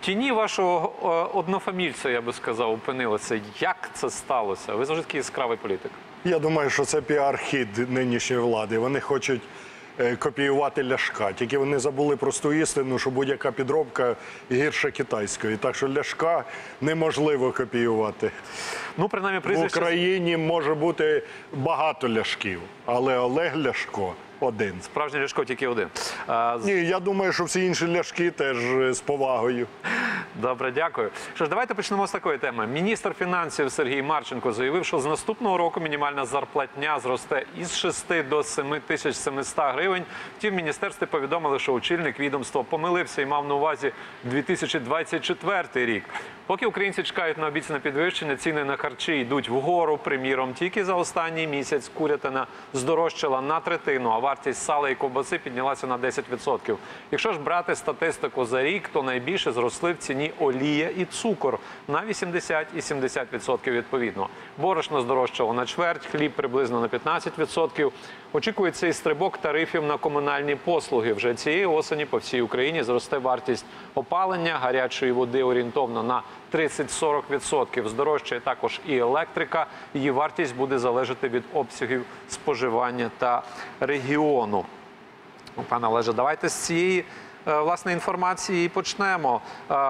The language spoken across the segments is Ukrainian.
тіні вашого однофамільця, я би сказав, опинилися. Як це сталося? Ви завжди такий яскравий політик. Я думаю, що це піар-хід нинішньої влади. Вони хочуть копіювати Ляшка. Тільки вони забули просту істину, що будь-яка підробка гірше китайської. Так що Ляшка неможливо копіювати. Ну, принаймні, В прізвище... Україні може бути багато Ляшків, але Олег Ляшко один. Справжній Ляшко тільки один. Ні, я думаю, що всі інші Ляшки теж з повагою. Добре, дякую. Що ж, давайте почнемо з такої теми. Міністр фінансів Сергій Марченко заявив, що з наступного року мінімальна зарплатня зросте із 6 до 7700 гривень. Втім, в міністерстві повідомили, що очільник відомства помилився і мав на увазі 2024 рік. Поки українці чекають на обіцяне підвищення, ціни на харчі йдуть вгору. Приміром, тільки за останній місяць курятина здорожчала на третину, а вартість сала і ковбаси піднялася на 10%. Якщо ж брати статистику за рік, то найбільше зросли в ціні олія і цукор на 80 і 70% відповідно. Борошно здорожчало на чверть, хліб приблизно на 15%. Очікується і стрибок тарифів на комунальні послуги. Вже цієї осені по всій Україні зросте вартість опалення, гарячої води орієнтовно на 30-40%. Здорожчає також і електрика. Її вартість буде залежати від обсягів споживання та регіону. Пане Олеже, давайте з цієї власне інформації і почнемо.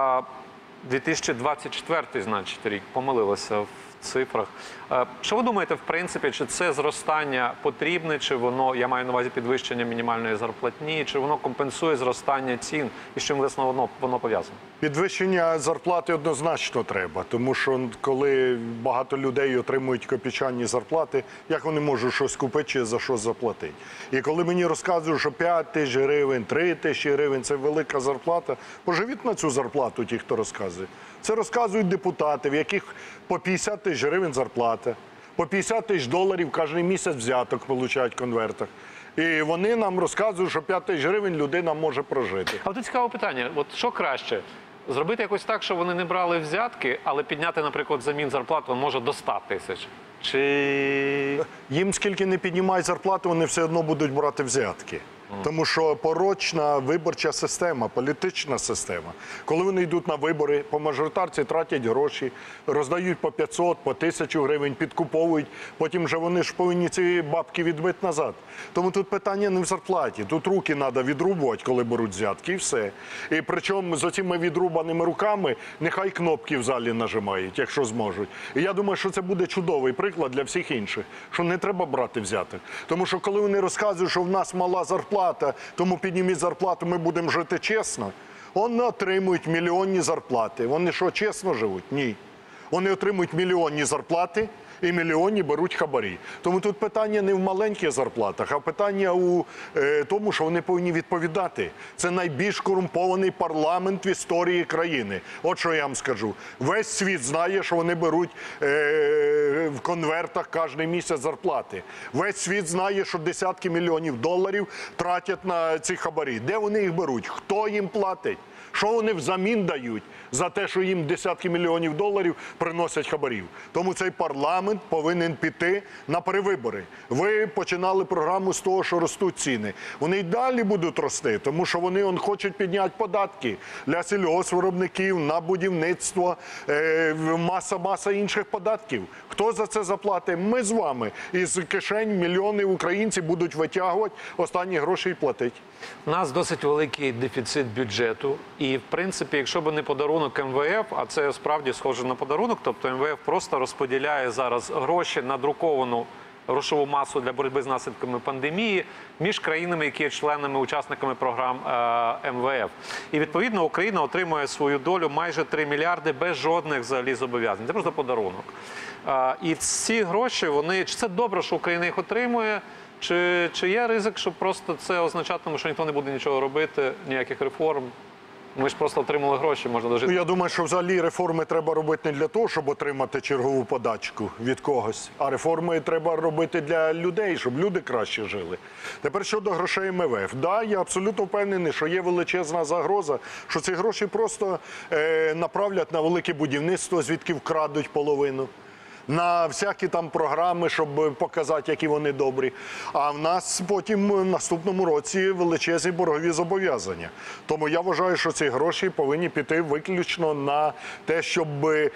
2024, значить, рік, помилилося в цифрах. Що ви думаєте, в принципі, чи це зростання потрібне, чи воно, я маю на увазі підвищення мінімальної зарплатні, чи воно компенсує зростання цін, і з чим, власне, воно пов'язано? Підвищення зарплати однозначно треба, тому що коли багато людей отримують копійчані зарплати, як вони можуть щось купити чи за що заплатити? І коли мені розказують, що 5 тисяч гривень, 3 тисячі гривень – це велика зарплата, поживіть на цю зарплату ті, хто розказує. Це розказують депутати, в яких по 50 тисяч гривень зарплата, по 50 тисяч доларів кожен місяць взяток отримують в конвертах. І вони нам розказують, що 5 тисяч гривень людина може прожити. А от цікаве питання, от що краще? Зробити якось так, щоб вони не брали взятки, але підняти, наприклад, замін зарплату може до 100 тисяч? Чи... Їм скільки не піднімають зарплату, вони все одно будуть брати взятки. Тому що порочна виборча система, політична система. Коли вони йдуть на вибори, по мажоритарці тратять гроші, роздають по 500, по 1000 гривень, підкуповують, потім вже вони ж повинні ці бабки відбити назад. Тому тут питання не в зарплаті, тут руки треба відрубувати, коли беруть взятки, і все. І причому з цими відрубаними руками нехай кнопки в залі нажимають, якщо зможуть. І я думаю, що це буде чудовий приклад для всіх інших, що не треба брати взяток. Тому що коли вони розказують, що в нас мала зарплата, тому підніміть зарплату, ми будемо жити чесно. Вони отримують мільйонні зарплати. Вони що, чесно живуть? Ні. Вони отримують мільйонні зарплати і мільйонні беруть хабарі. Тому тут питання не в маленьких зарплатах, а питання у тому, що вони повинні відповідати. Це найбільш корумпований парламент в історії країни. От що я вам скажу. Весь світ знає, що вони беруть в конвертах кожен місяць зарплати. Весь світ знає, що десятки мільйонів доларів тратять на ці хабарі. Де вони їх беруть? Хто їм платить? Що вони взамін дають за те, що їм десятки мільйонів доларів приносять хабарів? Тому цей парламент повинен піти на перевибори. Ви починали програму з того, що ростуть ціни. Вони й далі будуть рости, тому що вони хочуть підняти податки для сільгоспвиробників, на будівництво, маса інших податків. Хто за це заплатить? Ми з вами. Із кишень мільйони українців будуть витягувати останні гроші і платити. У нас досить великий дефіцит бюджету. І, в принципі, якщо б не подарунок МВФ, а це справді схоже на подарунок, тобто МВФ просто розподіляє зараз гроші на друковану грошову масу для боротьби з наслідками пандемії між країнами, які є членами, учасниками програм МВФ. І, відповідно, Україна отримує свою долю майже 3 мільярди без жодних взагалі зобов'язань. Це просто подарунок. І ці гроші, чи це добре, що Україна їх отримує, чи є ризик, що просто це означатиме, що ніхто не буде нічого робити, ніяких реформ? Ми ж просто отримали гроші, можна дожити. Я думаю, що взагалі реформи треба робити не для того, щоб отримати чергову подачку від когось, а реформи треба робити для людей, щоб люди краще жили. Тепер щодо грошей МВФ. Да, я абсолютно впевнений, що є величезна загроза, що ці гроші просто направлять на велике будівництво, звідки вкрадуть половину. на всякі там програми, щоб показати, які вони добрі. А в нас потім в наступному році величезні боргові зобов'язання. Тому я вважаю, що ці гроші повинні піти виключно на те, щоб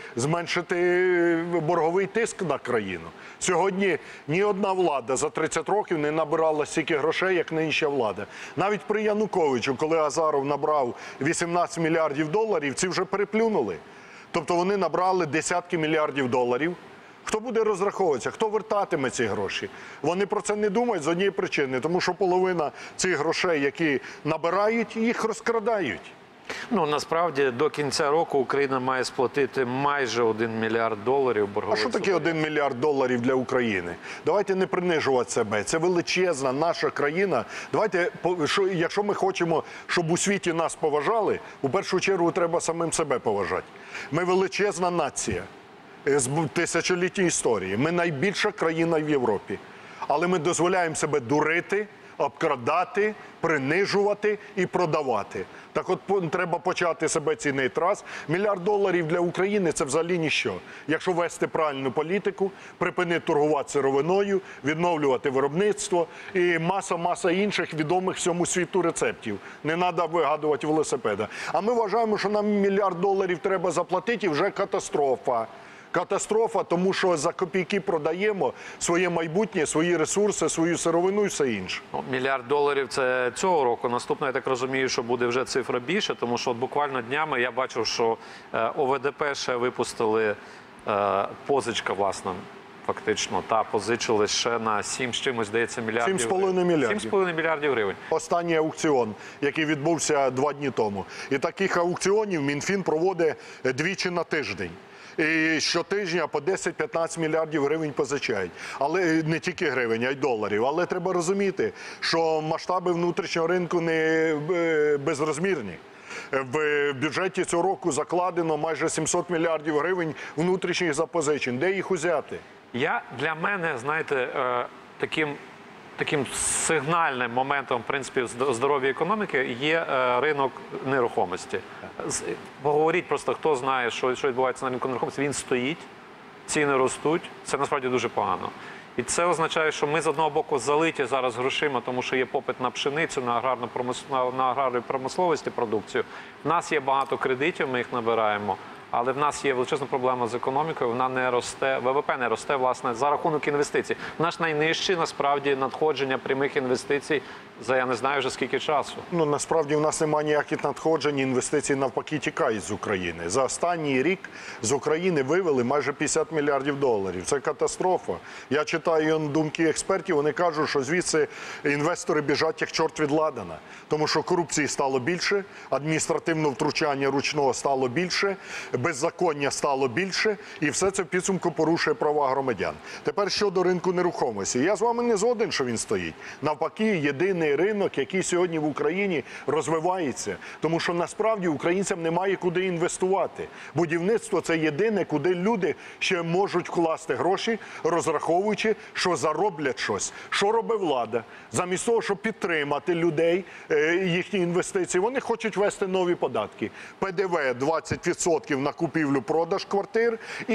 зменшити борговий тиск на країну. Сьогодні ні одна влада за 30 років не набирала стільки грошей, як нинішня влада. Навіть при Януковичу, коли Азаров набрав 18 мільярдів доларів, ці вже переплюнули. Тобто вони набрали десятки мільярдів доларів. Хто буде розраховуватися? Хто вертатиме ці гроші? Вони про це не думають з однієї причини, тому що половина цих грошей, які набирають, їх розкрадають. Ну, насправді, до кінця року Україна має сплатити майже 1 мільярд доларів А боргових що таке зобов'язань. 1 мільярд доларів для України? Давайте не принижувати себе. Це величезна наша країна. Давайте, якщо ми хочемо, щоб у світі нас поважали, у першу чергу треба самим себе поважати. Ми величезна нація з тисячолітньої історії. Ми найбільша країна в Європі. Але ми дозволяємо себе дурити, обкрадати, принижувати і продавати. Так от треба почати себе цінити раз. $1 мільярд для України – це взагалі ніщо. Якщо вести правильну політику, припинити торгувати сировиною, відновлювати виробництво і маса інших відомих всьому світу рецептів. Не треба вигадувати велосипеда. А ми вважаємо, що нам $1 мільярд треба заплатити і вже катастрофа. Катастрофа, тому що за копійки продаємо своє майбутнє, свої ресурси, свою сировину і все інше. Ну, $1 мільярд це цього року. Наступно, я так розумію, що буде вже цифра більше, тому що от буквально днями я бачив, що ОВДП ще випустили позичка, власне, фактично, та позичили ще на 7 з чимось, здається, мільярдів. 7,5 мільярдів. 7,5 мільярдів гривень. Останній аукціон, який відбувся 2 дні тому. І таких аукціонів Мінфін проводить двічі на тиждень. І щотижня по 10-15 мільярдів гривень позичають. Але не тільки гривень, а й доларів. Але треба розуміти, що масштаби внутрішнього ринку не безрозмірні. В бюджеті цього року закладено майже 700 мільярдів гривень внутрішніх запозичень. Де їх узяти? Для мене, знаєте, таким сигнальним моментом, в принципі, здоров'я економіки є ринок нерухомості. Поговоріть просто, хто знає, що відбувається на ринку нерухомості. Він стоїть, ціни ростуть. Це насправді дуже погано. І це означає, що ми з одного боку залиті зараз грошима, тому що є попит на пшеницю, на аграрну промисловість і продукцію. В нас є багато кредитів, ми їх набираємо. Але в нас є величезна проблема з економікою, вона не росте, ВВП не росте, власне, за рахунок інвестицій. Наш найнижчий, насправді, надходження прямих інвестицій за я не знаю вже скільки часу. Ну, насправді, в нас немає ніяких надходжень, інвестицій навпаки тікають з України. За останній рік з України вивели майже 50 мільярдів доларів. Це катастрофа. Я читаю думки експертів, вони кажуть, що звідси інвестори біжать як чорт від ладана. Тому що корупції стало більше, адміністративного втручання ручного стало більше, беззаконня стало більше, і все це в підсумку порушує права громадян. Тепер щодо ринку нерухомості. Я з вами не згоден, що він стоїть. Навпаки, єдиний ринок, який сьогодні в Україні розвивається. Тому що насправді українцям немає куди інвестувати. Будівництво – це єдине, куди люди ще можуть вкласти гроші, розраховуючи, що зароблять щось. Що робить влада? Замість того, щоб підтримати людей, їхні інвестиції, вони хочуть ввести нові податки. ПДВ 20% на купівлю-продаж квартир і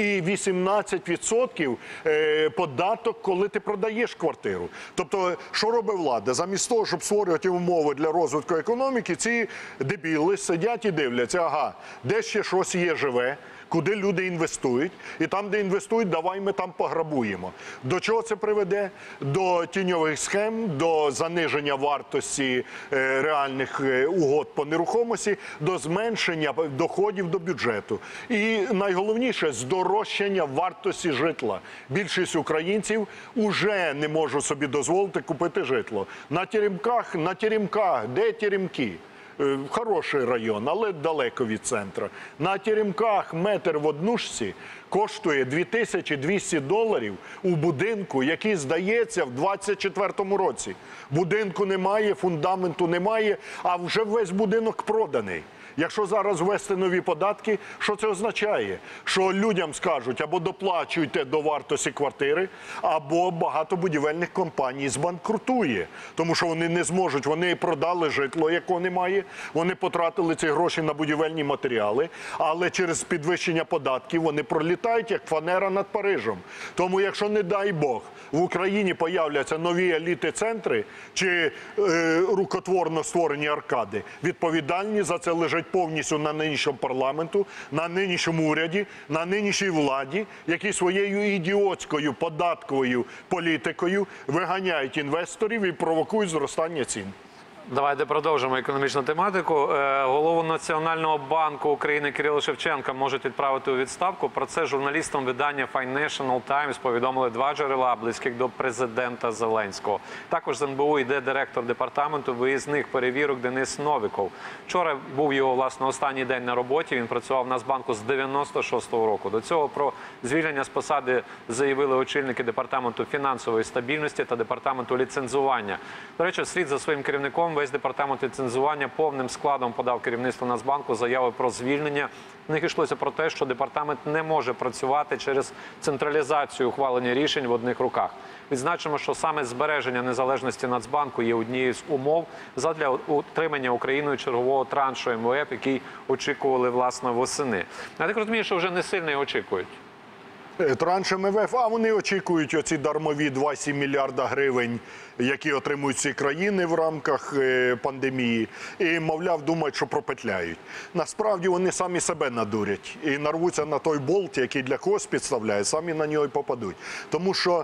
18% податок, коли ти продаєш квартиру. Тобто, що робить влада? Замість того, щоб створювати умови для розвитку економіки, ці дебіли сидять і дивляться, ага, де ще щось є живе, куди люди інвестують, і там, де інвестують, давай ми там пограбуємо. До чого це приведе? До тіньових схем, до заниження вартості реальних угод по нерухомості, до зменшення доходів до бюджету. І найголовніше – здорожчання вартості житла. Більшість українців уже не можуть собі дозволити купити житло. На Теремках, де Теремки? Хороший район, але далеко від центру. На Теремках метр в однушці коштує $2200 у будинку, який здається в 24-му році. Будинку немає, фундаменту немає, а вже весь будинок проданий. Якщо зараз ввести нові податки, що це означає? Що людям скажуть, або доплачуйте до вартості квартири, або багато будівельних компаній збанкрутує. Тому що вони не зможуть, вони продали житло, якого немає, вони потратили ці гроші на будівельні матеріали, але через підвищення податків вони пролітають, як фанера над Парижем. Тому якщо, не дай Бог, в Україні появляться нові еліти-центри чи рукотворно створені аркади, відповідальність за це лежить повністю на нинішньому парламенту, на нинішньому уряді, на нинішній владі, які своєю ідіотською податковою політикою виганяють інвесторів і провокують зростання цін. Давайте продовжимо економічну тематику. Голову Національного банку України Кирила Шевченка можуть відправити у відставку. Про це журналістам видання Financial Times повідомили два джерела, близьких до президента Зеленського. Також з НБУ йде директор департаменту виїзних перевірок Денис Новіков. Вчора був його, власне, останній день на роботі. Він працював в Нацбанку з 96-го року. До цього про звільнення з посади заявили очільники департаменту фінансової стабільності та департаменту ліцензування. До речі, вслід за своїм керівником весь департамент ліцензування повним складом подав керівництво Нацбанку заяви про звільнення. В них йшлося про те, що департамент не може працювати через централізацію ухвалення рішень в одних руках. Відзначимо, що саме збереження незалежності Нацбанку є однією з умов задля утримання Україною чергового траншу МВФ, який очікували, власне, восени. Я так розумію, що вже не сильно його очікують. Транш МВФ, а вони очікують оці дармові 2,7 мільярда гривень, які отримують ці країни в рамках пандемії, і, мовляв, думають, що пропетляють. Насправді вони самі себе надурять і нарвуться на той болт, який для когось підставляє, самі на нього й попадуть. Тому що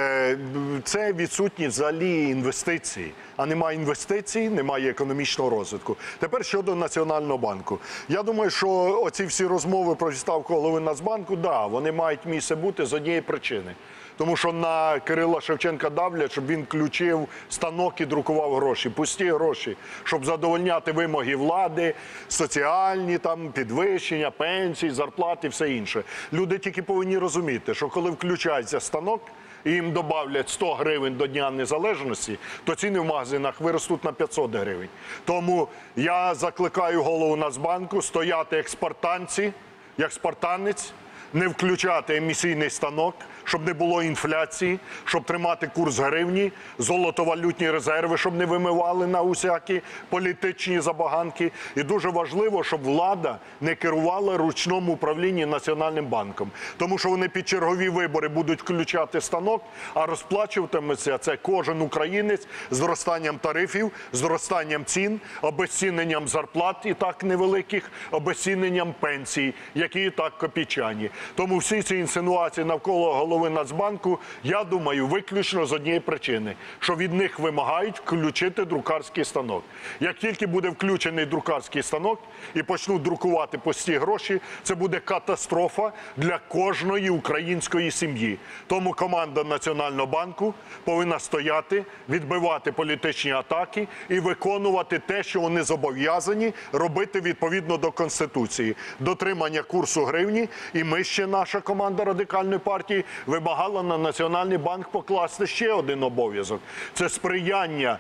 це відсутність взагалі інвестицій. А немає інвестицій, немає економічного розвитку. Тепер щодо Національного банку. Я думаю, що оці всі розмови про відставку голови Нацбанку, да, вони мають місце бути з однієї причини. Тому що на Кирила Шевченка давлять, щоб він включив станок і друкував гроші, пусті гроші, щоб задовольняти вимоги влади, соціальні там підвищення, пенсії, зарплати і все інше. Люди тільки повинні розуміти, що коли включається станок, і їм добавлять 100 гривень до Дня Незалежності, то ціни в магазинах виростуть на 500 гривень. Тому я закликаю голову Нацбанку стояти як спартанці, як спартанець, не включати емісійний станок, щоб не було інфляції, щоб тримати курс гривні, золотовалютні резерви, щоб не вимивали на усякі політичні забаганки. І дуже важливо, щоб влада не керувала ручному управлінні Національним банком. Тому що вони під чергові вибори будуть включати станок, а розплачуватиметься це кожен українець зростанням тарифів, зростанням цін, обезціненням зарплат і так невеликих, обезціненням пенсій, які і так копійчані. Тому всі ці інсинуації навколо голови Нацбанку, я думаю, виключно з однієї причини, що від них вимагають включити друкарський станок. Як тільки буде включений друкарський станок і почнуть друкувати пусті гроші, це буде катастрофа для кожної української сім'ї. Тому команда Національного банку повинна стояти, відбивати політичні атаки і виконувати те, що вони зобов'язані робити відповідно до Конституції. Дотримання курсу гривні, і ми ще, наша команда Радикальної партії, вимагала на Національний банк покласти ще один обов'язок. Це сприяння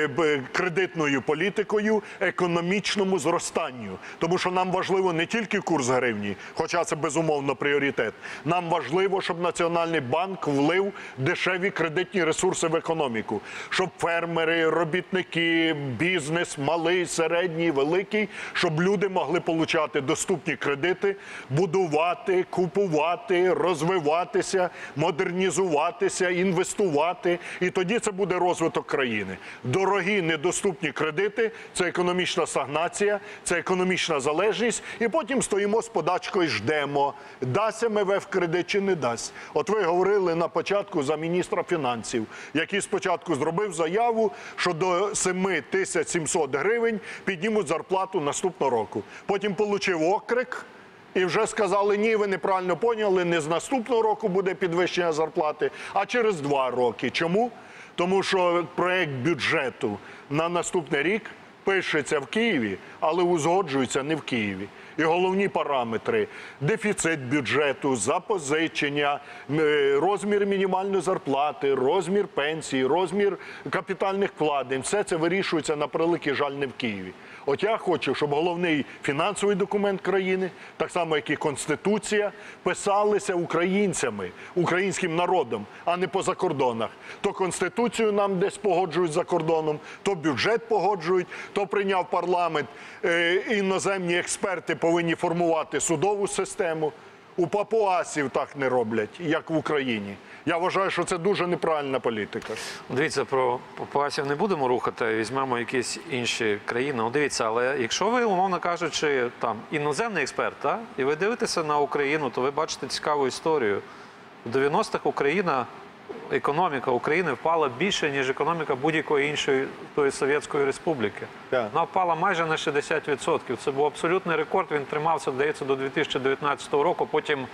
кредитною політикою економічному зростанню. Тому що нам важливо не тільки курс гривні, хоча це безумовно пріоритет. Нам важливо, щоб Національний банк влив дешеві кредитні ресурси в економіку. Щоб фермери, робітники, бізнес, малий, середній, великий, щоб люди могли отримати доступні кредити, будувати, купувати, розвиватися, модернізуватися, інвестувати. І тоді це буде розвиток країни. Дорогі, недоступні кредити – це економічна стагнація, це економічна залежність. І потім стоїмо з подачкою, ждемо, дасть МВФ кредит чи не дасть. От ви говорили на початку за міністра фінансів, який спочатку зробив заяву, що до 7700 гривень піднімуть зарплату наступного року. Потім отримав окрик. І вже сказали, ні, ви неправильно поняли, не з наступного року буде підвищення зарплати, а через 2 роки. Чому? Тому що проєкт бюджету на наступний рік пишеться в Києві, але узгоджується не в Києві. І головні параметри – дефіцит бюджету, запозичення, розмір мінімальної зарплати, розмір пенсії, розмір капітальних вкладень. Все це вирішується, на превеликий жаль, не в Києві. От я хочу, щоб головний фінансовий документ країни, так само як і Конституція, писалися українцями, українським народом, а не по закордонах. То Конституцію нам десь погоджують за кордоном, то бюджет погоджують, то прийняв парламент, іноземні експерти повинні формувати судову систему. У папуасів так не роблять, як в Україні. Я вважаю, що це дуже неправильна політика. Дивіться, про папуасів не будемо рухати, візьмемо якісь інші країни. Дивіться, але якщо ви, умовно кажучи, там іноземний експерт, та, і ви дивитеся на Україну, то ви бачите цікаву історію. В 90-х економіка України впала більше, ніж економіка будь-якої іншої тої Совєтської Республіки. Так. Вона впала майже на 60%. Це був абсолютний рекорд, він тримався, здається, до 2019 року. Потім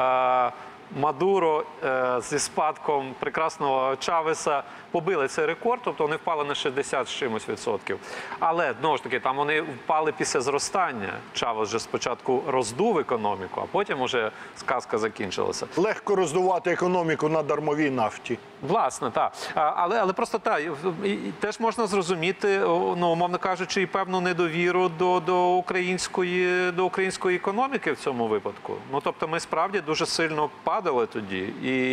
Мадуро зі спадком прекрасного Чавеса побили цей рекорд, тобто вони впали на 60 з чимось відсотків. Але, знову ж таки, там вони впали після зростання. Чавес вже спочатку роздув економіку, а потім уже сказка закінчилася. Легко роздувати економіку на дармовій нафті. Власне, так. Але просто так, теж можна зрозуміти, ну, умовно кажучи, і певну недовіру до української економіки в цьому випадку. Ну, тобто ми справді дуже сильно падали тоді.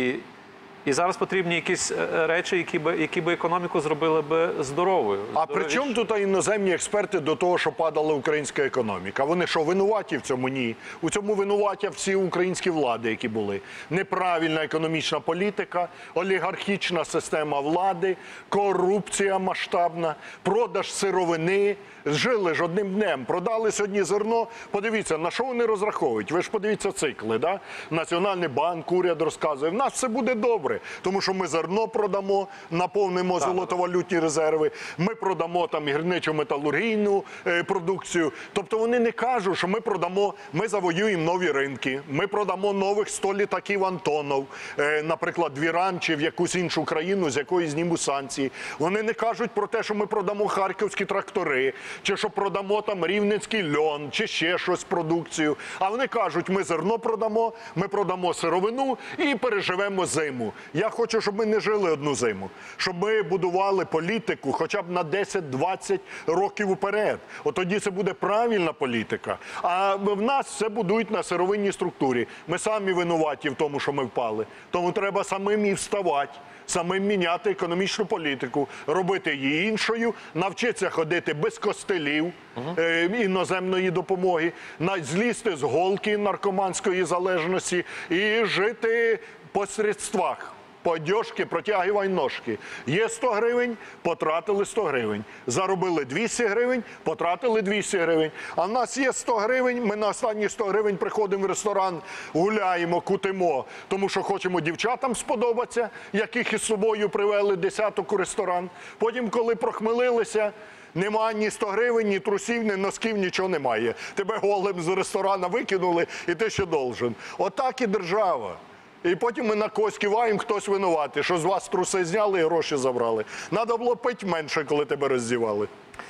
І зараз потрібні якісь речі, які би економіку зробили би здоровою. А при чому тут іноземні експерти до того, що падала українська економіка? Вони що, винуваті в цьому? Ні. У цьому винуваті всі українські влади, які були. Неправильна економічна політика, олігархічна система влади, корупція масштабна, продаж сировини. Жили ж одним днем. Продали сьогодні зерно. Подивіться, на що вони розраховують? Ви ж подивіться цикли, да? Національний банк, уряд розказує, в нас все буде добре, тому що ми зерно продамо, наповнимо золотовалютні резерви, ми продамо там гірничо-металургійну продукцію. Тобто вони не кажуть, що ми продамо, ми завоюємо нові ринки, ми продамо нових 100 літаків Антонов, наприклад, в Іран чи в якусь іншу країну, з якої знімуть санкції. Вони не кажуть про те, що ми продамо харківські трактори, чи що продамо там рівненський льон, чи ще щось продукцію. А вони кажуть, ми зерно продамо, ми продамо сировину і переживемо зиму. Я хочу, щоб ми не жили одну зиму, щоб ми будували політику хоча б на 10-20 років вперед. От тоді це буде правильна політика. А в нас все будують на сировинній структурі. Ми самі винуваті в тому, що ми впали. Тому треба самим і вставати. Самим міняти економічну політику, робити її іншою, навчитися ходити без костелів іноземної допомоги, злізти з голки наркоманської залежності і жити по средствах. По одежці протягивай ножки. Є 100 гривень, потратили 100 гривень. Заробили 200 гривень, потратили 200 гривень. А в нас є 100 гривень, ми на останні 100 гривень приходимо в ресторан, гуляємо, кутимо, тому що хочемо дівчатам сподобатися, яких із собою привели десяток у ресторан. Потім, коли прохмелилися, нема ні 100 гривень, ні трусів, ні носків, нічого немає. Тебе голим з ресторана викинули, і ти ще должен. Отак і держава. І потім ми на когось киваємо, хтось винуватий, що з вас труси зняли і гроші забрали. Треба було пити менше, коли тебе роздівали.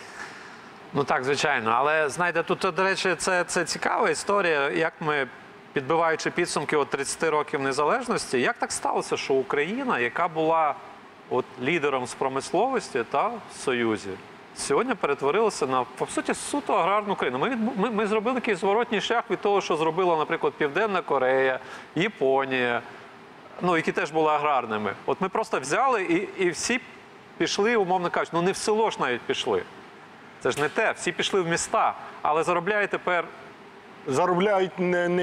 Ну так, звичайно. Але, знаєте, тут, до речі, це цікава історія, як ми, підбиваючи підсумки от 30 років незалежності, як так сталося, що Україна, яка була от лідером з промисловості та в Союзі, сьогодні перетворилася на, по суті, суто аграрну країну. Ми зробили якийсь зворотній шлях від того, що зробила, наприклад, Південна Корея, Японія, ну, які теж були аграрними. От ми просто взяли і всі пішли, умовно кажучи, ну не в село ж навіть пішли. Це ж не те, всі пішли в міста, але заробляють тепер... Заробляють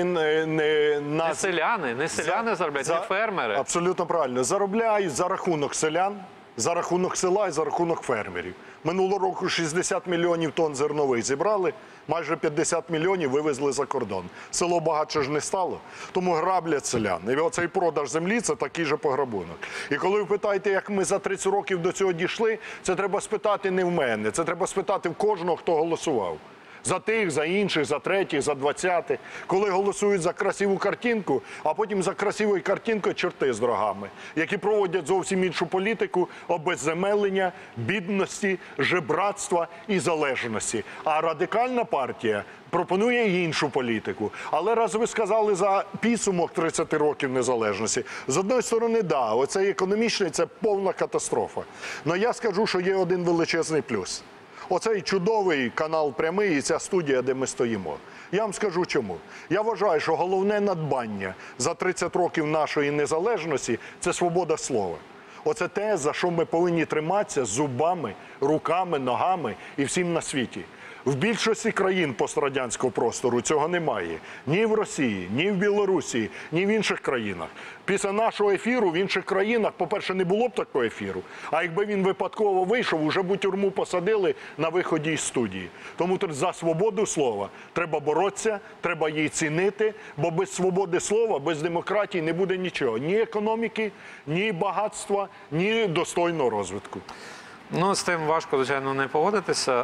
Не селяни заробляють, не фермери. Абсолютно правильно. Заробляють за рахунок селян, за рахунок села і за рахунок фермерів. Минулого року 60 мільйонів тонн зернових зібрали, майже 50 мільйонів вивезли за кордон. Село багатше ж не стало, тому граблять селян. І оцей продаж землі – це такий же пограбунок. І коли ви питаєте, як ми за 30 років до цього дійшли, це треба спитати не в мене, це треба спитати в кожного, хто голосував. За тих, за інших, за третіх, за 20-х. Коли голосують за красиву картинку, а потім за красивою картинкою чорти з рогами, які проводять зовсім іншу політику обезземелення, бідності, жебратства і залежності. А радикальна партія пропонує іншу політику. Але раз ви сказали за підсумок 30 років незалежності, з одної сторони, да, оцей економічний – це повна катастрофа. Але я скажу, що є один величезний плюс. Оцей чудовий канал «Прямий» і ця студія, де ми стоїмо. Я вам скажу чому. Я вважаю, що головне надбання за 30 років нашої незалежності – це свобода слова. Оце те, за що ми повинні триматися зубами, руками, ногами і всім на світі. В більшості країн пострадянського простору цього немає. Ні в Росії, ні в Білорусі, ні в інших країнах. Після нашого ефіру в інших країнах, по-перше, не було б такого ефіру. А якби він випадково вийшов, уже б у тюрму посадили на виході із студії. Тому за свободу слова треба боротися, треба її цінити, бо без свободи слова, без демократії не буде нічого. Ні економіки, ні багатства, ні достойного розвитку. Ну, з тим важко, звичайно, не погодитися.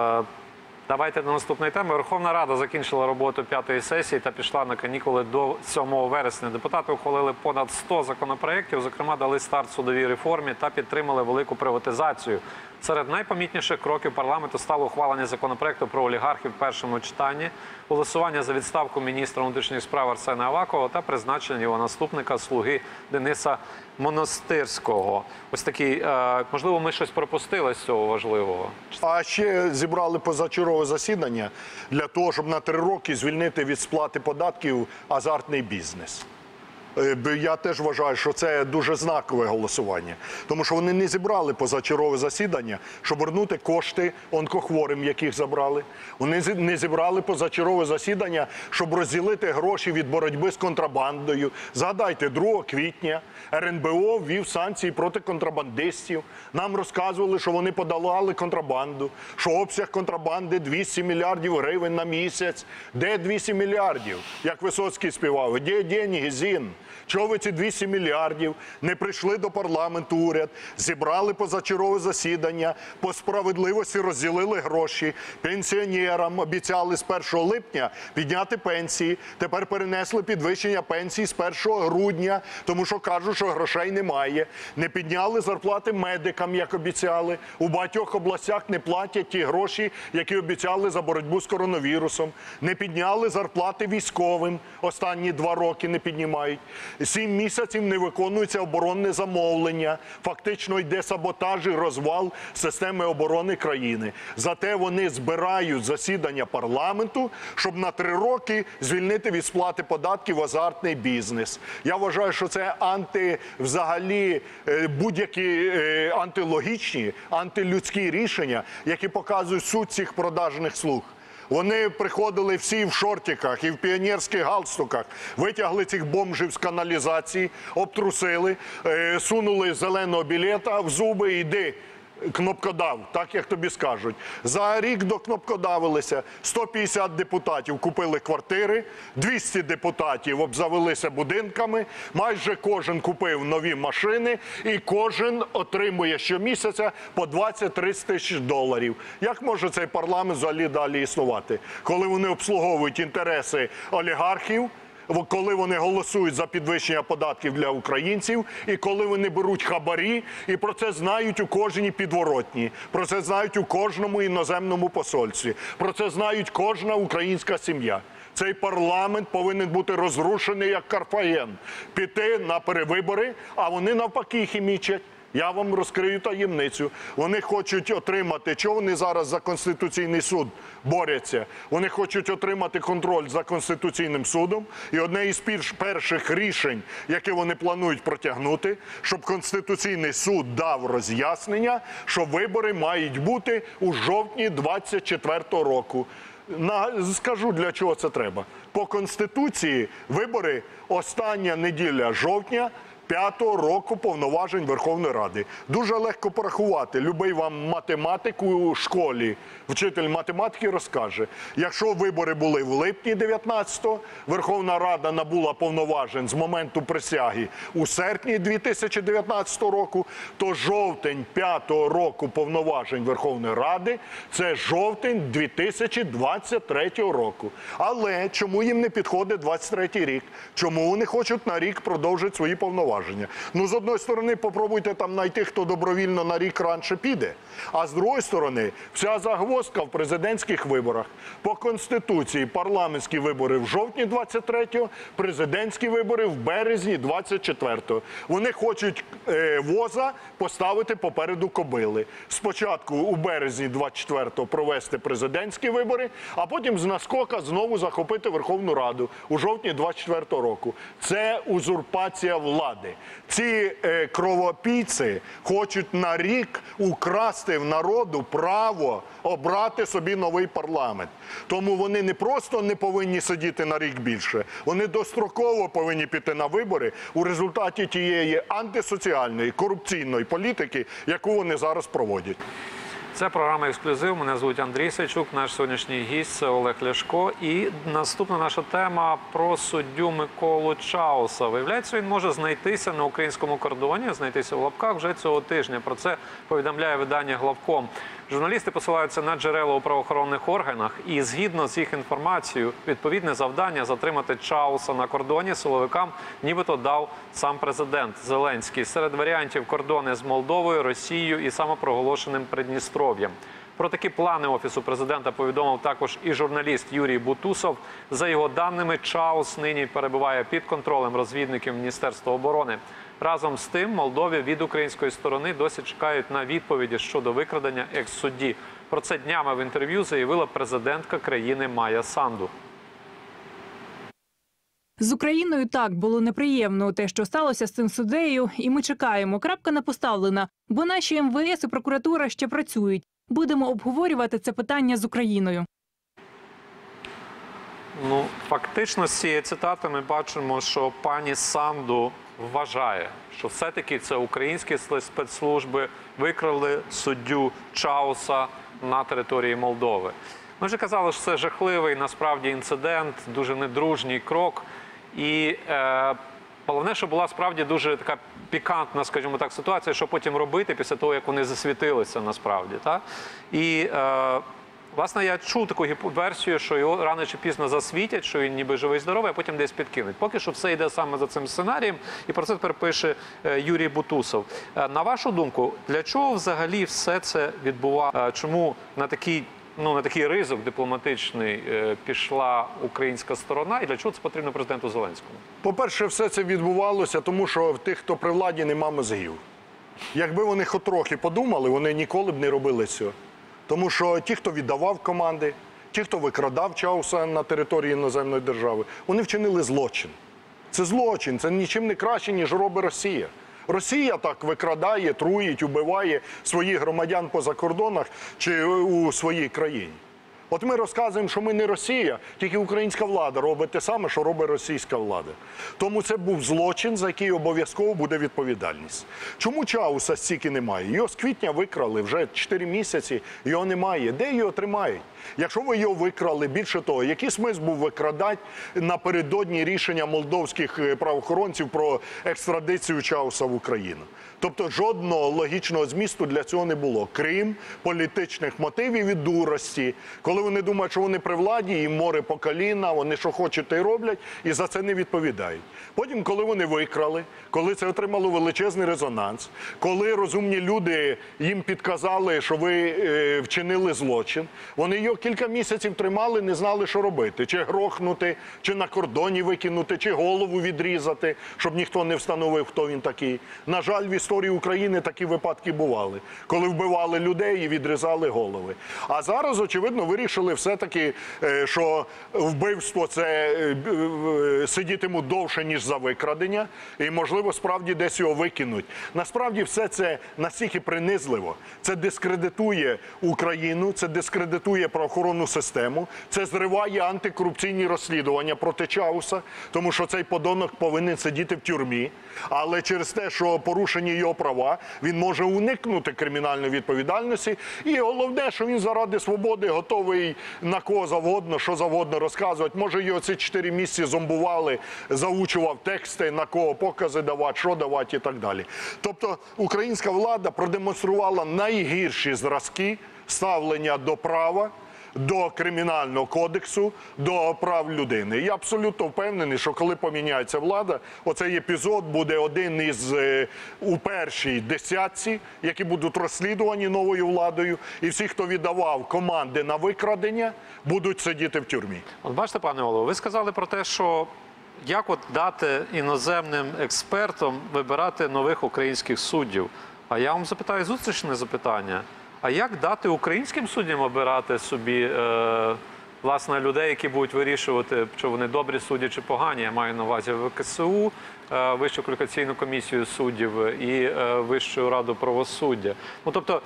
Давайте до наступної теми. Верховна Рада закінчила роботу 5-ї сесії та пішла на канікули до 7 вересня. Депутати ухвалили понад 100 законопроєктів, зокрема дали старт судовій реформі та підтримали велику приватизацію. Серед найпомітніших кроків парламенту стало ухвалення законопроєкту про олігархів в першому читанні, голосування за відставку міністра внутрішніх справ Арсена Авакова та призначення його наступника, слуги Дениса Монастирського. Ось такий, можливо, ми щось пропустили з цього важливого. А ще зібрали позачергове засідання для того, щоб на 3 роки звільнити від сплати податків азартний бізнес. Я теж вважаю, що це дуже знакове голосування. Тому що вони не зібрали позачергове засідання, щоб вернути кошти онкохворим, яких забрали. Вони не зібрали позачергове засідання, щоб розділити гроші від боротьби з контрабандою. Згадайте, 2 квітня РНБО ввів санкції проти контрабандистів. Нам розказували, що вони подолали контрабанду, що обсяг контрабанди 200 мільярдів гривень на місяць. Де 200 мільярдів? Як Висоцький співав, де деньги, Зін? Чого ви ці 200 мільярдів не прийшли до парламенту, уряд, зібрали позачергове засідання, по справедливості розділили гроші, пенсіонерам обіцяли з 1 липня підняти пенсії, тепер перенесли підвищення пенсій з 1 грудня, тому що кажуть, що грошей немає. Не підняли зарплати медикам, як обіцяли. У багатьох областях не платять ті гроші, які обіцяли за боротьбу з коронавірусом. Не підняли зарплати військовим, останні 2 роки не піднімають. 7 місяців не виконується оборонне замовлення. Фактично йде саботаж і розвал системи оборони країни. Зате вони збирають засідання парламенту, щоб на 3 роки звільнити від сплати податків азартний бізнес. Я вважаю, що це взагалі будь-які антилогічні, антилюдські рішення, які показують суть цих продажних слуг. Вони приходили всі в шортиках і в піонерських галстуках, витягли цих бомжів з каналізації, обтрусили, сунули зеленого білета в зуби і йди. Кнопкодав, так як тобі скажуть. За рік докнопкодавилися, 150 депутатів купили квартири, 200 депутатів обзавелися будинками, майже кожен купив нові машини і кожен отримує щомісяця по 20-30 тисяч доларів. Як може цей парламент взагалі далі існувати? Коли вони обслуговують інтереси олігархів, коли вони голосують за підвищення податків для українців, і коли вони беруть хабарі, і про це знають у кожній підворотні, про це знають у кожному іноземному посольстві, про це знають кожна українська сім'я. Цей парламент повинен бути розрушений як Карфаген, піти на перевибори, а вони навпаки хімічать. Я вам розкрию таємницю. Вони хочуть отримати, чого вони зараз за Конституційний суд борються? Вони хочуть отримати контроль за Конституційним судом. І одне із перших рішень, яке вони планують протягнути, щоб Конституційний суд дав роз'яснення, що вибори мають бути у жовтні 24-го року. Скажу, для чого це треба. По Конституції вибори остання неділя жовтня, 5-го року повноважень Верховної Ради. Дуже легко порахувати. Любий вам математик у школі, вчитель математики розкаже. Якщо вибори були в липні 19-го, Верховна Рада набула повноважень з моменту присяги у серпні 2019 року, то жовтень 5-го року повноважень Верховної Ради – це жовтень 2023 року. Але чому їм не підходить 23-й рік? Чому вони хочуть на рік продовжити свої повноваження? Ну, з одної сторони, попробуйте там знайти, хто добровільно на рік раніше піде. А з другої сторони, вся загвоздка в президентських виборах. По Конституції парламентські вибори в жовтні 23-го, президентські вибори в березні 24-го. Вони хочуть воза поставити попереду кобили. Спочатку у березні 24-го провести президентські вибори, а потім з наскока знову захопити Верховну Раду у жовтні 24-го року. Це узурпація влади. Ці кровопійці хочуть на рік украсти в народу право обрати собі новий парламент. Тому вони не просто не повинні сидіти на рік більше, вони достроково повинні піти на вибори у результаті тієї антисоціальної, корупційної політики, яку вони зараз проводять. Це програма «Ексклюзив». Мене звуть Андрій Сайчук, наш сьогоднішній гість – це Олег Ляшко. І наступна наша тема про суддю Миколу Чауса. Виявляється, він може знайтися на українському кордоні, знайтися в лапках вже цього тижня. Про це повідомляє видання «Главком». Журналісти посилаються на джерела у правоохоронних органах і, згідно з їх інформацією, відповідне завдання затримати Чауса на кордоні силовикам нібито дав сам президент Зеленський. Серед варіантів кордони з Молдовою, Росією і самопроголошеним Придністров'ям. Про такі плани Офісу президента повідомив також і журналіст Юрій Бутусов. За його даними, Чаус нині перебуває під контролем розвідників Міністерства оборони. Разом з тим, Молдові від української сторони досі чекають на відповіді щодо викрадення екс-судді. Про це днями в інтерв'ю заявила президентка країни Майя Санду. З Україною так було неприємно те, що сталося з цим суддею, і ми чекаємо. Крапка не поставлена, бо наші МВС і прокуратура ще працюють. Будемо обговорювати це питання з Україною. Ну, фактично, з цієї цитати ми бачимо, що пані Санду вважає, що все-таки це українські спецслужби викрали суддю Чауса на території Молдови. Ми вже казали, що це жахливий насправді інцидент, дуже недружній крок. І головне, що була справді дуже така пікантна, скажімо так, ситуація, що потім робити після того, як вони засвітилися насправді. Так? І, власне, я чув таку версію, що його рано чи пізно засвітять, що він ніби живий-здоровий, а потім десь підкинуть. Поки що все йде саме за цим сценарієм, і про це тепер пише Юрій Бутусов. На вашу думку, для чого взагалі все це відбувалося? Чому на такий ризик дипломатичний пішла українська сторона, і для чого це потрібно президенту Зеленському? По-перше, все це відбувалося, тому що в тих, хто при владі, нема мозгів. Якби вони хоч трохи подумали, вони ніколи б не робили цього. Тому що ті, хто віддавав команди, ті, хто викрадав Чауса на території іноземної держави, вони вчинили злочин. Це злочин, це нічим не краще, ніж робить Росія. Росія так викрадає, труїть, убиває своїх громадян поза кордонах чи у своїй країні. От ми розказуємо, що ми не Росія, тільки українська влада робить те саме, що робить російська влада. Тому це був злочин, за який обов'язково буде відповідальність. Чому Чауса стільки немає? Його з квітня викрали, вже 4 місяці, його немає. Де його тримають? Якщо ви його викрали, більше того, який смисл був викрадати напередодні рішення молдовських правоохоронців про екстрадицію Чауса в Україну? Тобто жодного логічного змісту для цього не було, крім політичних мотивів і дурості. Коли вони думають, що вони при владі, їм море по коліна, вони що хочуть, те й роблять, і за це не відповідають. Потім, коли вони викрали, коли це отримало величезний резонанс, коли розумні люди їм підказали, що ви вчинили злочин, вони його кілька місяців тримали, не знали, що робити. Чи грохнути, чи на кордоні викинути, чи голову відрізати, щоб ніхто не встановив, хто він такий. На жаль, в історії України такі випадки бували, коли вбивали людей і відрізали голови. А зараз, очевидно, вирішили все-таки, що вбивство – це сидітимуть довше, ніж за викрадення, і, можливо, справді десь його викинуть. Насправді, все це настільки принизливо. Це дискредитує Україну, це дискредитує правоохоронну систему, це зриває антикорупційні розслідування проти Чауса, тому що цей подонок повинен сидіти в тюрмі, але через те, що порушені його права, він може уникнути кримінальної відповідальності. І головне, що він заради свободи готовий на кого завгодно, що завгодно розказувати. Може, його ці 4 місяці зомбували, заучував тексти, на кого покази давати, що давати і так далі. Тобто українська влада продемонструвала найгірші зразки ставлення до права, до Кримінального кодексу, до прав людини. Я абсолютно впевнений, що коли поміняється влада, оцей епізод буде один із у першій десятці, які будуть розслідувані новою владою, і всі, хто віддавав команди на викрадення, будуть сидіти в тюрмі. От бачите, пане Голово, ви сказали про те, що як от дати іноземним експертам вибирати нових українських суддів. А я вам запитаю зустрічне запитання. А як дати українським суддям обирати собі, власне, людей, які будуть вирішувати, чи вони добрі судді чи погані? Я маю на увазі ВКСУ, Вищу кваліфікаційну комісію суддів і Вищу раду правосуддя. Ну, тобто,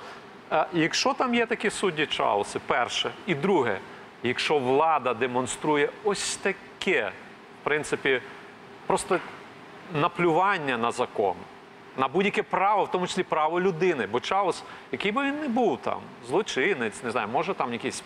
якщо там є такі судді Чауси, перше. І друге, якщо влада демонструє ось таке, в принципі, просто наплювання на закон, на будь-яке право, в тому числі право людини. Бо Чаус, який би він не був там, злочинець, не знаю, може там якийсь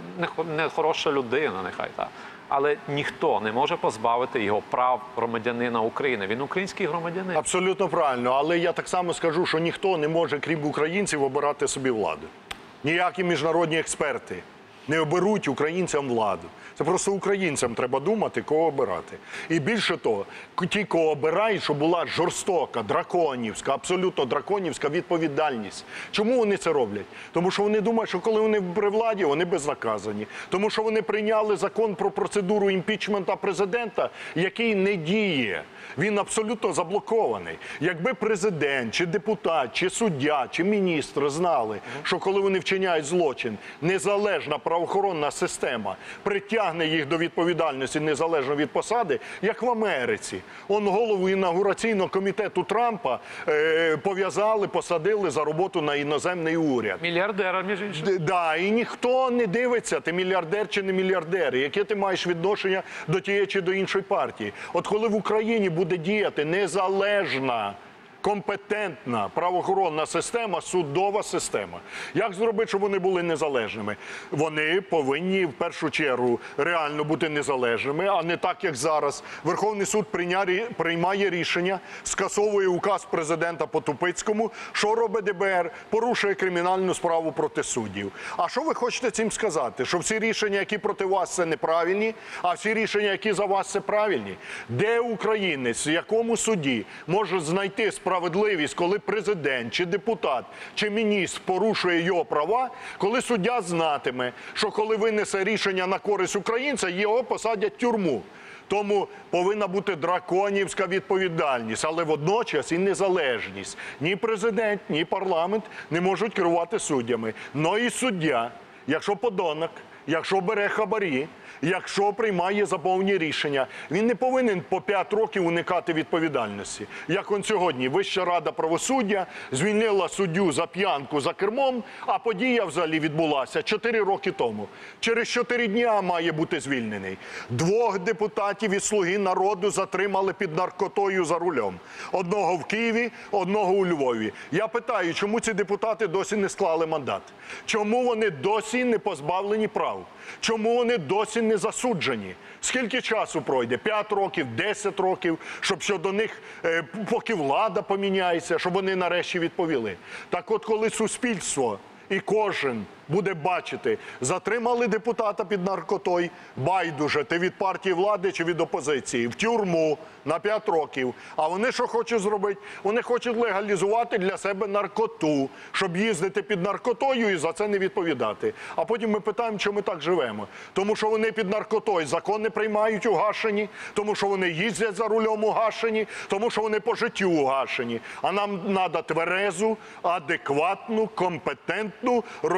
нехороша людина, нехай так. Але ніхто не може позбавити його прав громадянина України. Він український громадянин. Абсолютно правильно. Але я так само скажу, що ніхто не може, крім українців, обирати собі владу. Ніякі міжнародні експерти не оберуть українцям владу. Це просто українцям треба думати, кого обирати. І більше того, ті, кого обирають, щоб була жорстока, драконівська, абсолютно драконівська відповідальність. Чому вони це роблять? Тому що вони думають, що коли вони при владі, вони безнаказані. Тому що вони прийняли закон про процедуру імпічмента президента, який не діє. Він абсолютно заблокований. Якби президент, чи депутат, чи суддя, чи міністр знали, що коли вони вчиняють злочин, незалежна правоохоронна система притягне їх до відповідальності незалежно від посади, як в Америці. Он голову інаугураційного комітету Трампа пов'язали, посадили за роботу на іноземний уряд. Мільярдера, між іншим. Да, і ніхто не дивиться, ти мільярдер чи не мільярдер, яке ти маєш відношення до тієї чи до іншої партії. От коли в Україні буде діяти незалежна, компетентна правоохоронна система, судова система. Як зробити, щоб вони були незалежними? Вони повинні в першу чергу реально бути незалежними, а не так, як зараз. Верховний суд приймає рішення, скасовує указ президента по Тупицькому. Що робить ДБР? Порушує кримінальну справу проти суддів. А що ви хочете цим сказати? Що всі рішення, які проти вас, це неправильні, а всі рішення, які за вас, це правильні? Де українець, в якому суді може знайти справедливість, коли президент, чи депутат, чи міністр порушує його права, коли суддя знатиме, що коли винесе рішення на користь українця, його посадять в тюрму. Тому повинна бути драконівська відповідальність, але водночас і незалежність. Ні президент, ні парламент не можуть керувати суддями. Но і суддя, якщо подонок, якщо бере хабарі, якщо приймає забавні рішення, він не повинен по 5 років уникати відповідальності. Як он сьогодні, Вища рада правосуддя звільнила суддю за п'янку за кермом, а подія взагалі відбулася 4 роки тому. Через 4 дня має бути звільнений. 2 депутатів із «Слуги народу» затримали під наркотою за рулем. Одного в Києві, одного у Львові. Я питаю, чому ці депутати досі не склали мандат? Чому вони досі не позбавлені прав? Чому вони досі не засуджені? Скільки часу пройде? 5 років, 10 років, щоб щодо них, поки влада поміняється, щоб вони нарешті відповіли. Так от, коли суспільство і кожен буде бачити, затримали депутата під наркотою, байдуже, ти від партії влади чи від опозиції, в тюрму на 5 років. А вони що хочуть зробити? Вони хочуть легалізувати для себе наркоту, щоб їздити під наркотою і за це не відповідати. А потім ми питаємо, чому ми так живемо. Тому що вони під наркотою закони приймають угашені, тому що вони їздять за рулем угашені, тому що вони по життю угашені. А нам треба тверезу, адекватну, компетентну, розумну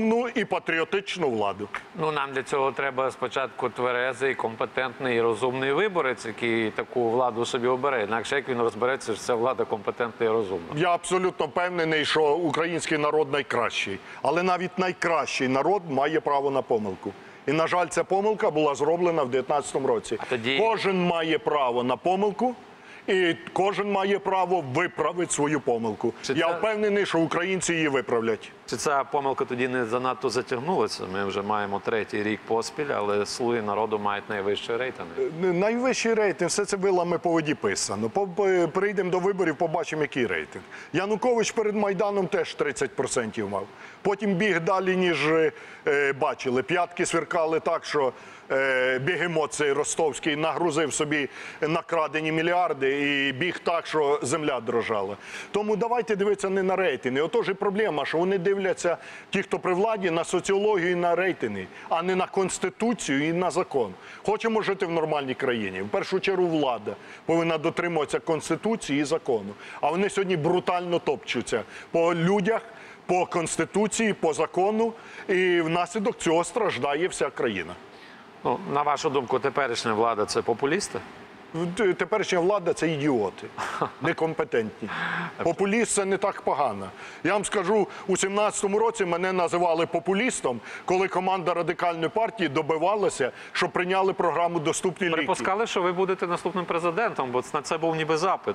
розумну і патріотичну владу. Ну, нам для цього треба спочатку тверезий, компетентний і розумний виборець, який таку владу собі обере. Інакше як він розбереться, що ця влада компетентна і розумна. Я абсолютно впевнений, що український народ найкращий. Але навіть найкращий народ має право на помилку. І, на жаль, ця помилка була зроблена в 2019 році. Кожен має право на помилку, і кожен має право виправити свою помилку. Я впевнений, що українці її виправлять. Чи ця помилка тоді не занадто затягнулася? Ми вже маємо 3-й рік поспіль, але «Слуги народу» мають найвищий рейтинг. Найвищий рейтинг, все це вилами по воді писано. Прийдемо до виборів, побачимо, який рейтинг. Янукович перед Майданом теж 30% мав. Потім біг далі, ніж бачили. П'ятки сверкали так, що бігемот цей ростовський нагрузив собі накрадені мільярди і біг так, що земля дрожала. Тому давайте дивитися не на рейтинги. Отож і проблема, що вони дивляться, ті, хто при владі, на соціологію і на рейтинги, а не на Конституцію і на закон. Хочемо жити в нормальній країні. В першу чергу влада повинна дотримуватися Конституції і закону. А вони сьогодні брутально топчуться по людях, по Конституції, по закону, і внаслідок цього страждає вся країна. Ну, на вашу думку, теперішня влада – це популісти? Теперішня влада – це ідіоти, некомпетентні. Популіст – це не так погано. Я вам скажу, у 2017 році мене називали популістом, коли команда Радикальної партії добивалася, щоб прийняли програму «Доступні ліки». Припускали, що ви будете наступним президентом, бо на це був ніби запит.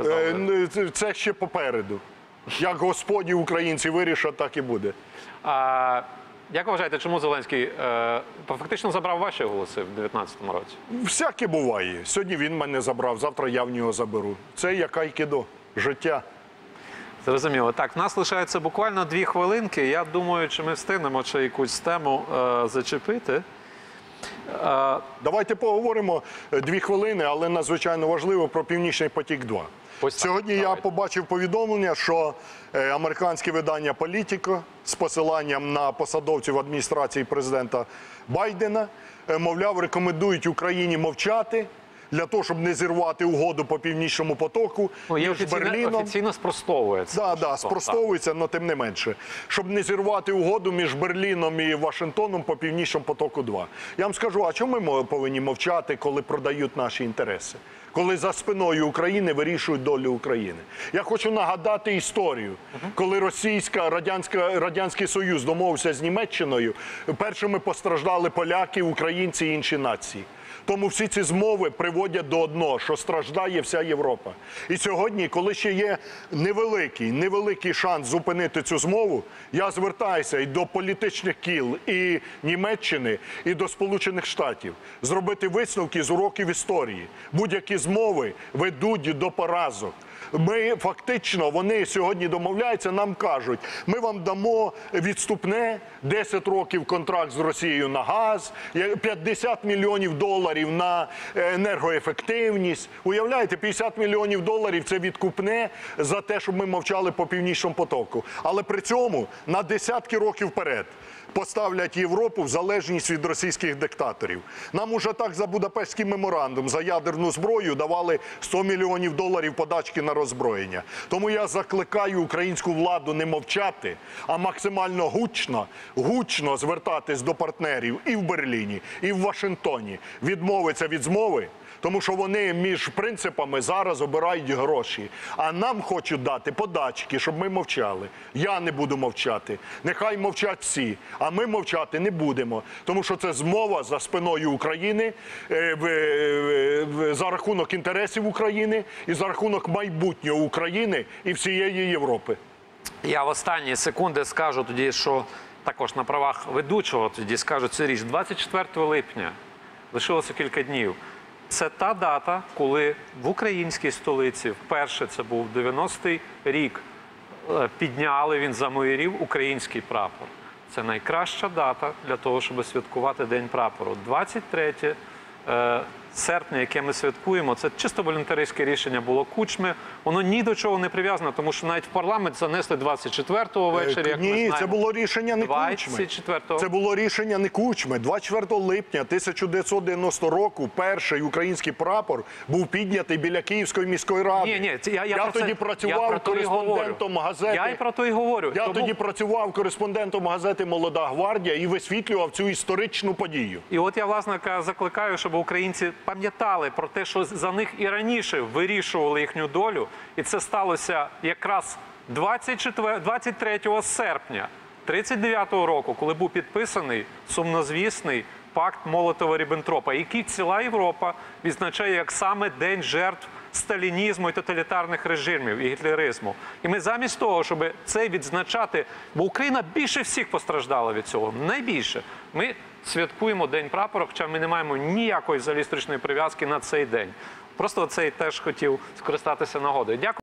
Це ще попереду. Як Господі українці вирішать, так і буде. Як ви вважаєте, чому Зеленський фактично забрав ваші голоси в 2019 році? Всяке буває. Сьогодні він мене забрав, завтра я в нього заберу. Це як айкідо, життя. Зрозуміло. Так, в нас лишається буквально 2 хвилинки. Я думаю, чи ми встигнемо ще якусь тему зачепити. Давайте поговоримо 2 хвилини, але надзвичайно важливо про «Північний потік-2». Сьогодні я побачив повідомлення, що американське видання «Політико» з посиланням на посадовців адміністрації президента Байдена, мовляв, рекомендують Україні мовчати для того, щоб не зірвати угоду по «Північному потоку» між Берліном. Офіційно спростовується. Так, спростовується, але тим не менше. Щоб не зірвати угоду між Берліном і Вашингтоном по «Північному потоку-2». Я вам скажу, а чому ми повинні мовчати, коли продають наші інтереси? Коли за спиною України вирішують долю України. Я хочу нагадати історію, коли Радянський Союз домовився з Німеччиною, першими постраждали поляки, українці і інші нації. Тому всі ці змови приводять до одного, що страждає вся Європа. І сьогодні, коли ще є невеликий шанс зупинити цю змову, я звертаюся і до політичних кіл, і Німеччини, і до Сполучених Штатів. Зробити висновки з уроків історії. Будь-які змови ведуть до поразок. Фактично, вони сьогодні домовляються, нам кажуть, ми вам дамо відступне, 10 років контракт з Росією на газ, 50 мільйонів доларів на енергоефективність. Уявляєте, 50 мільйонів доларів – це відкупне за те, щоб ми мовчали по «Північному потоку». Але при цьому на десятки років вперед поставлять Європу в залежність від російських диктаторів. Нам уже так за Будапештський меморандум, за ядерну зброю давали 100 мільйонів доларів подачки на роззброєння. Тому я закликаю українську владу не мовчати, а максимально гучно звертатись до партнерів і в Берліні, і в Вашингтоні. Відмовитися від змови, тому що вони між принципами зараз обирають гроші. А нам хочуть дати подачки, щоб ми мовчали. Я не буду мовчати. Нехай мовчать всі. А ми мовчати не будемо. Тому що це змова за спиною України, за рахунок інтересів України і за рахунок майбутнього України і всієї Європи. Я в останні секунди скажу тоді, що також на правах ведучого тоді скажу цю річ. 24 липня, лишилося кілька днів. Це та дата, коли в українській столиці, вперше це був 90-й рік, підняли, він замайорів український прапор. Це найкраща дата для того, щоб святкувати День прапору. 23 серпня, яке ми святкуємо, це чисто волюнтаристське рішення було Кучми. Воно ні до чого не прив'язано, тому що навіть в парламент занесли 24-го ввечері, як ми Ні, знаємо. це було рішення не Кучми. 24-го. Це було рішення не Кучми. 24 липня 1990 року перший український прапор був піднятий біля Київської міської ради. Ні, я про це- тоді я працював про то і говорю. кореспондентом газети. Я і про то і говорю. Я Тому- тоді працював кореспондентом газети «Молода гвардія» і висвітлював цю історичну подію. І от я, власне, закликаю, щоб українці пам'ятали про те, що за них і раніше вирішували їхню долю. І це сталося якраз 23 серпня 1939 року, коли був підписаний сумнозвісний пакт Молотова-Ріббентропа, який ціла Європа відзначає як саме День жертв сталінізму і тоталітарних режимів і гітлеризму. І ми замість того, щоб це відзначати, бо Україна більше всіх постраждала від цього, найбільше, ми святкуємо День прапора, хоча ми не маємо ніякої взагалі історичної прив'язки на цей день. Просто цей теж хотів скористатися нагодою. Дякую.